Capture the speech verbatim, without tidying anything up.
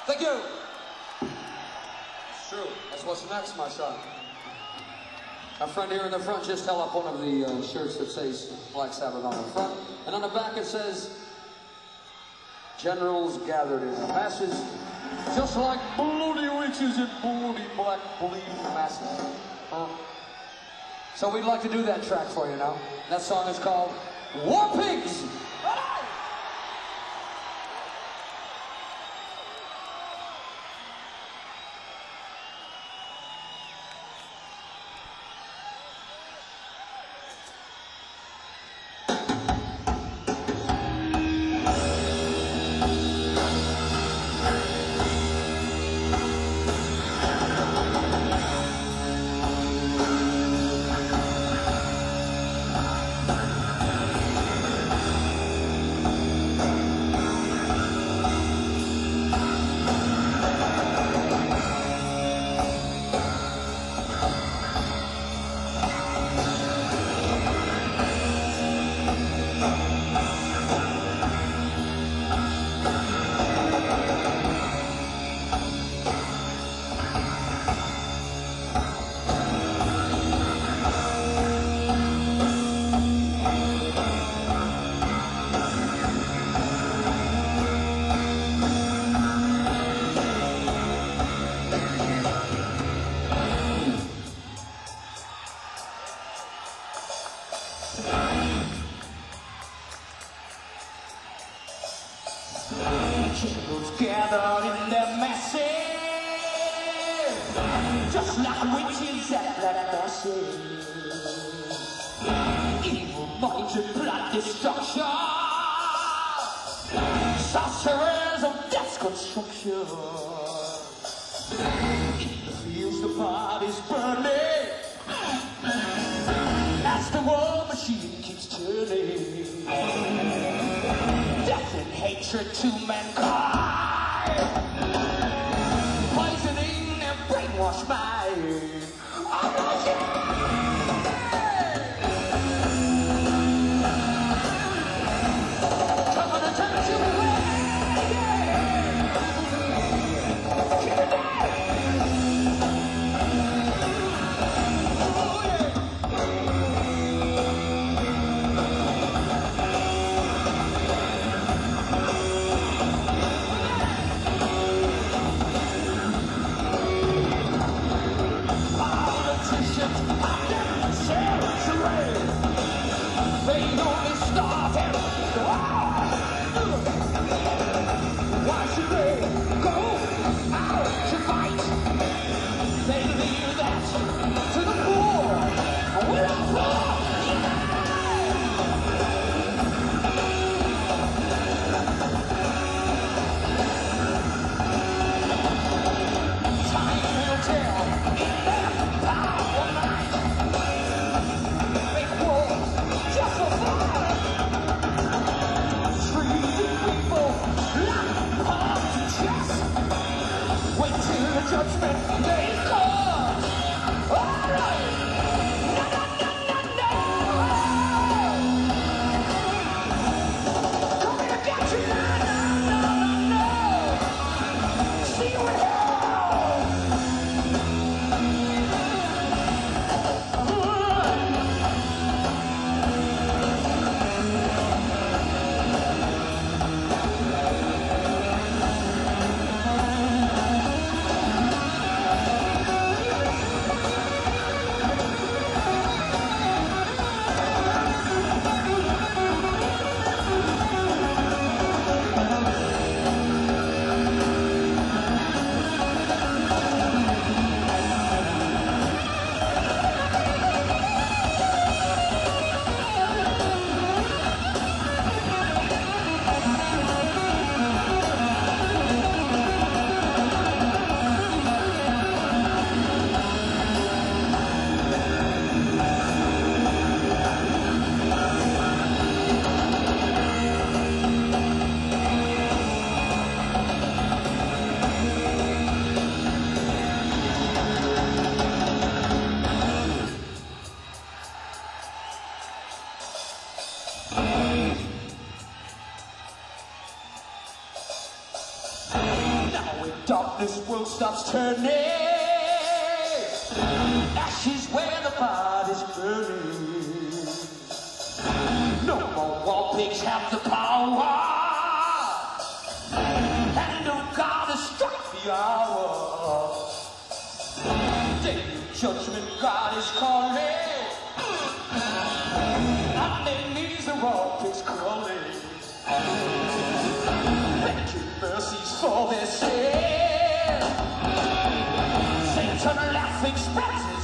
Thank you. It's true. That's what's next, my son. Our friend here in the front just held up one of the uh, shirts that says Black Sabbath on the front. And on the back it says, generals gathered in masses, just like bloody witches in bloody black bleeding masses. Huh? So we'd like to do that track for you now. That song is called War Pigs. Generals gathered in their masses, just like witches at black masses. Evil minds and blood destruction, sorcerers of death construction. In the fields the bodies burning, as the war machine keeps turning. Death and hatred to mankind, poisoning their brainwashed mind. Oh, yeah! Come on and turn to the way, yeah! Keep it down! Oh, yeah! darkness world stops turning, ashes where the body's burning. No more war pigs have the power, and no God has struck the hour. Day of judgment, God is calling, on their knees the war pigs crawling. Making mercies for their sin, Satan laughing spreads